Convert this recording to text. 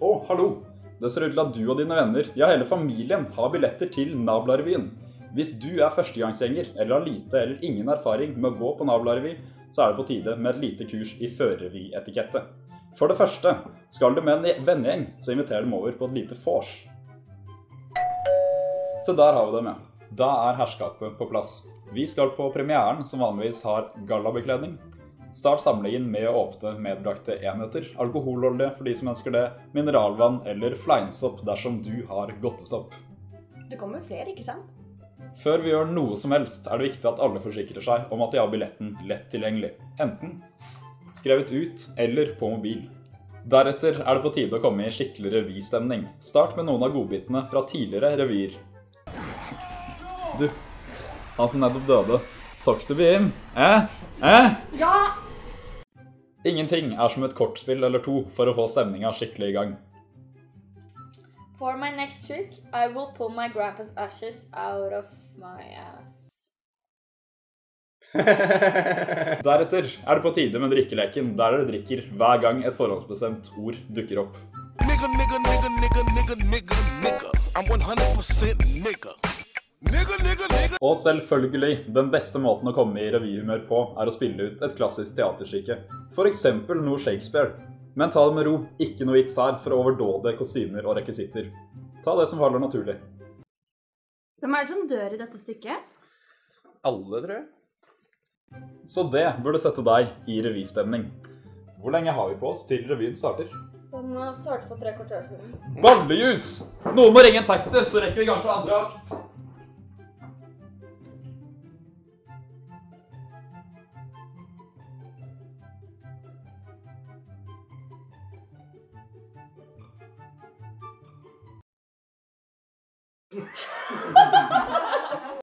Hallo! Det ser ut til at du og dine venner, ja hele familien, har billetter til Nablarevyen. Hvis du er førstegangsgjenger, eller har lite eller ingen erfaring med å gå på Nablarevy, så er det på tide med et lite kurs i førerevy-etikette. For det første, skal du med en vennegjeng, så inviter dem over på et lite vors. Så der har vi det med. Da er herskapet på plass. Vi skal på premieren, som vanligvis har gallabekledning. Start samlingen med å åpne medbrakte enheter, alkohololje for de som ønsker det, mineralvann eller fleinsopp dersom du har godtestopp. Det kommer flere, ikke sant? Før vi gjør noe som helst, er det viktig at alle forsikrer seg om at de har billetten lett tilgjengelig. Enten skrevet ut eller på mobil. Deretter er det på tide å komme i skikkelig revystemning. Start med noen av godbitene fra tidligere revyer. Du, han som nettopp døde, saks du blir inn? Ja! Ingenting er som et kortspill eller to for å få stemningen skikkelig i gang. For my next trick, I will pull my grandpa's ashes out of my ass. Deretter er det på tide med drikkeleken, der dere drikker hver gang et forhåndsbestemt ord dukker opp. Nigga, nigga, nigga, nigga, nigga, nigga, nigga. I'm 100% nigga. Nigga, nigga, nigga. Og selvfølgelig, den beste måten å komme i revyhumør på er å spille ut et klassisk teaterstykke. For eksempel noe Shakespeare. Men ta det med ro, ikke noe vits her for å overdåde kostymer og rekvisitter. Ta det som faller naturlig. Hvem er det som dør i dette stykket? Alle, tror jeg. Så det burde sette deg i revystemning. Hvor lenge har vi på oss til revyen starter? Den starter for 3 kvarter siden. Ballejus! Noen må ringe en taxi, så rekker vi kanskje andre akt.